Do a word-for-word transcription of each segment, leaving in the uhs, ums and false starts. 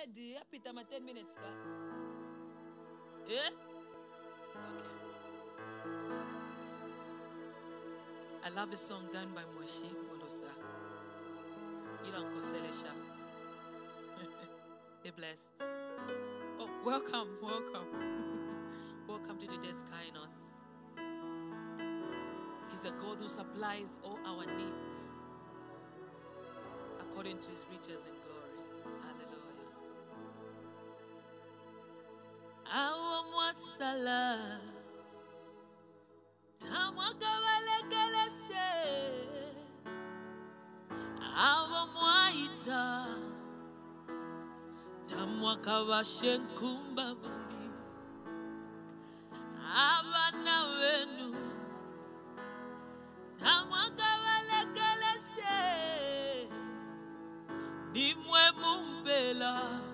ready. Happy time ten minutes. Ka? Eh? Okay. I love a song done by Mweshi Molosa. Ilanko Selesha. Be blessed. Oh, welcome, welcome. Welcome to today's kindness. He's a God who supplies all our needs according to his riches and glory. Hallelujah. Awa mwasala tamwakabalekeleche awa mwaita tamwakabashenkumba buli abana wenu tamwakabalekeleshe nimwe mumpela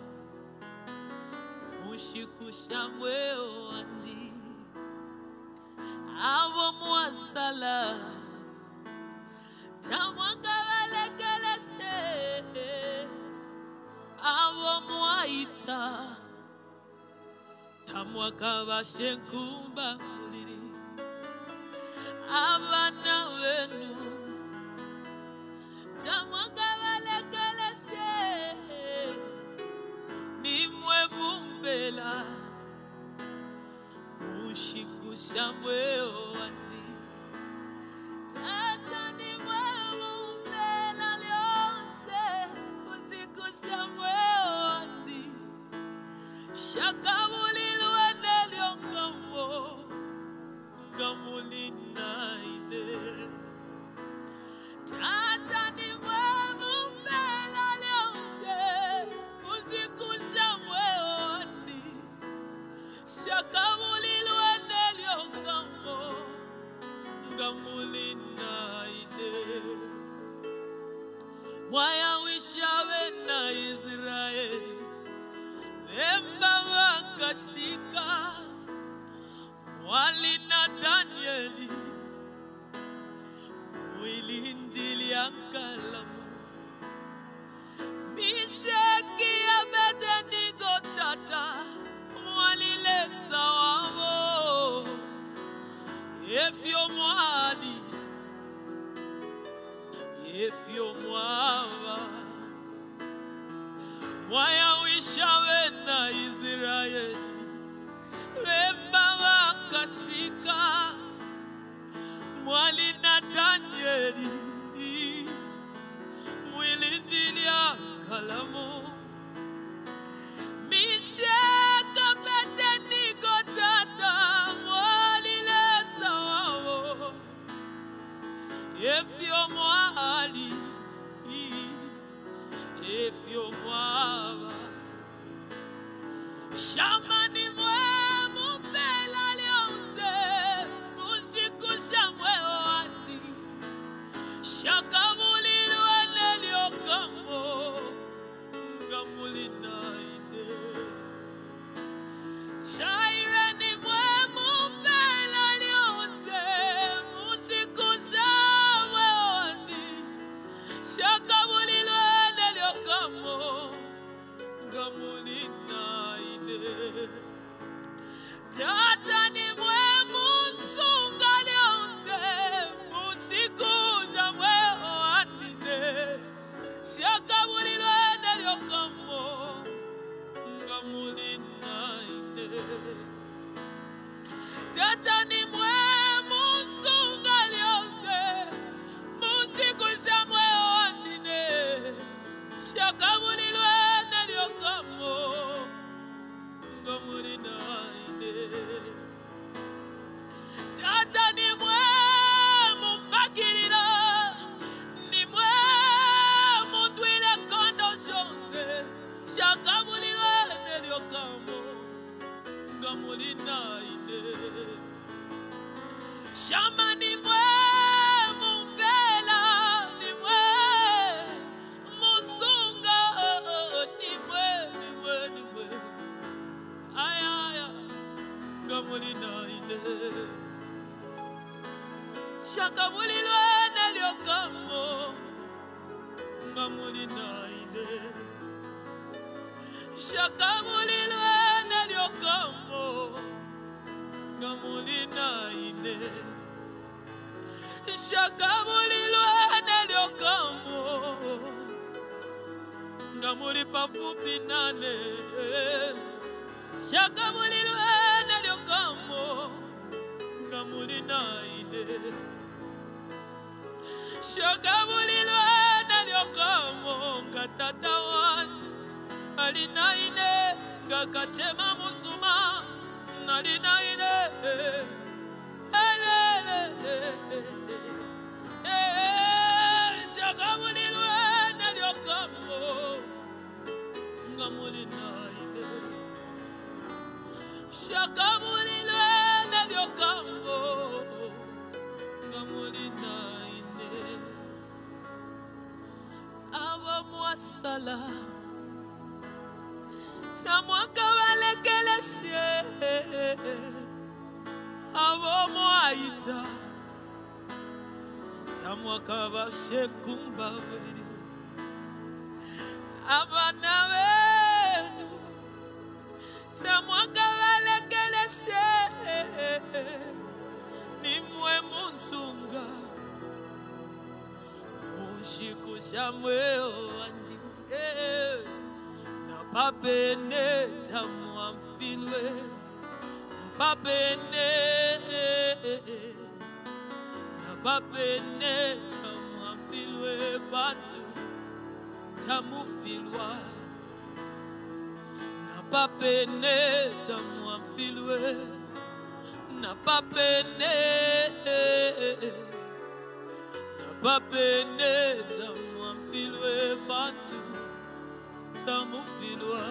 mushikusha mweo andi abo mwasala tamwakabalekeleshe abo mwaita tamwakabashenkumba muliri abana wenu tamwakabalekeleshe nimwe mumpela mushikusha mweo andi tata nimwe mumpela lyonse mushikusha mweo andi shakabulilwene lyongamo ngamulinaine tata nimwe mumpela lyonse mushikusha mweo andi shakabulilwene lyongamo ngamulinaine mwaya wishawe na Israeli Emba wakashika wali na Danieli wilindili ankalamu Misheki Abednego tata mwalilesa wavo efyo mwali efyo mwava mwaya wishawe na Israeli wemba wakashika mwali na Danieli mwilindili ankalamu Misheka Abednego tata mwalilesa wavo efyo mwali efyo mwava shamani mwe mumpela lyonse mushikusha mweo andi shakamulilwene lyokamo ngamulinaine chaireni mwe mumpela lyonse mushikusha mweo andi shakamulilwene lyokamo ngamulinaine Shakamulilwe nalyokambo ngamulina ine. Shakamulilwe nalyokambo ngamuli pafupi nane. Shakamulilwe nalyokambo ngamulina ine. Shakamulilwe nalyokambo ngatata wanje alina ine ngakachema musuma nalina ine. Shakamulilwe nalyokambo ngamulina ine. Shakamulilwe nalyokambo ngamulina ine. Abo mwasala tamwaka balekeleshe. Abo mwaita tamwaka bashekumbaburiri. Abana benu tamwaka balekeleshe. Nimwe munsunga mushiku shamwe wandi. Na papene tamwamfilwe. Na papene na papene tamwamfilwe. Bantu tamufilwa. Na papene tamwamfilwe. Na papene na papene tamwamfilwe. Bantu tamufilwa.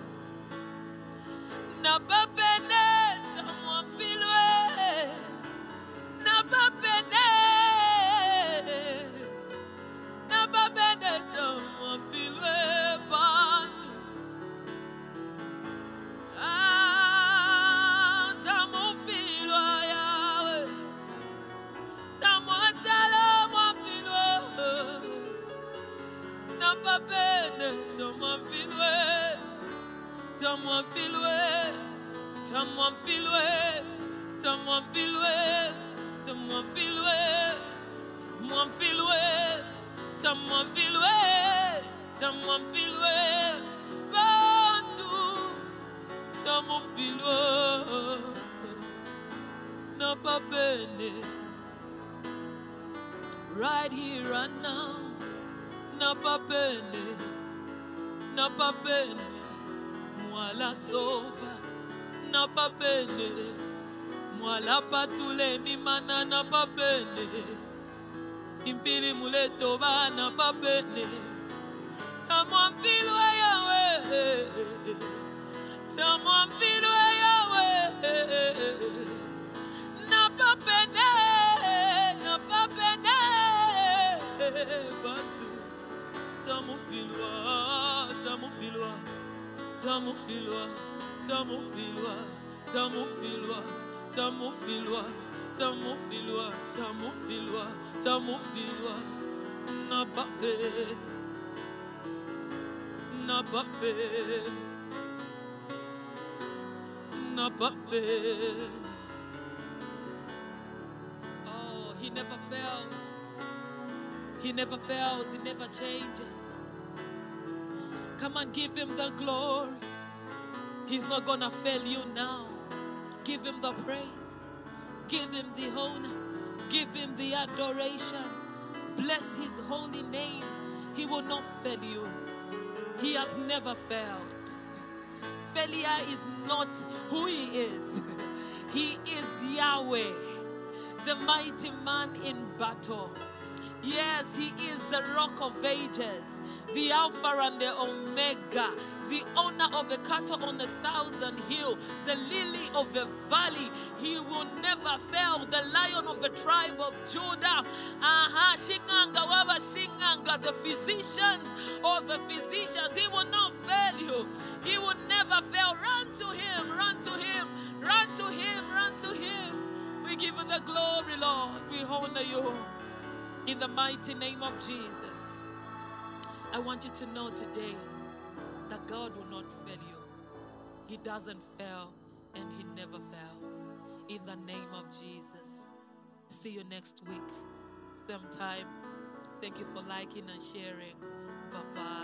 Na papene tamwamfilwe. Na papene na papene tamwamfilwe. Bantu ah tamufilwa yawe. Tamwatala mwamfilwe. Na papene tamwamfilwe. Tamwamfilwe. Tamwamfilwe. Tamwamfilwe. Tamwamfilwe. Tamwamfilwe. Tamwamfilwe. Tamwamfilwe. Bantu tamufilwe. Na papene. Right here and now. Na papene. Na papene. Mwala sova. Na papene. Mwala patule mimana. Na papene. Impili muleto ba. Na papene. Tamwamfilwe yawe. Tamwamfilwe yawe. Na papene. Na papene. Bantu tamufilwa. Tamufilwa. Tamufilwa. Tamufilwa. Tamufilwa. Tamufilwa. Tamufilwa. Tamufilwa. Tamufilwa. Na pape. Na pape. Na pape. Oh, he never fails. He never fails. He never changes. Come and give him the glory. He's not gonna fail you now. Give him the praise. Give him the honor. Give him the adoration. Bless his holy name. He will not fail you. He has never failed. Failure is not who he is. He is Yahweh, the mighty man in battle. Yes, he is the rock of ages, the Alpha and the Omega, the owner of the cattle on a thousand hill, the lily of the valley. He will never fail. The lion of the tribe of Judah. Aha, Shinganga, Waba Shinganga, the physicians of the physicians. He will not fail you. He will never fail. Run to him, run to him, run to him, run to him. We give you the glory, Lord. We honor you in the mighty name of Jesus. I want you to know today that God will not fail you. He doesn't fail and he never fails. In the name of Jesus. See you next week, same time. Thank you for liking and sharing. Bye-bye.